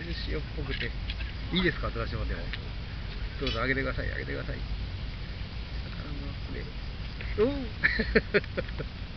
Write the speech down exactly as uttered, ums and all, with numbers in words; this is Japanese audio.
塩っぽくていいですか、私も。でもどうぞ、あげてください、あげてください。魚のでおお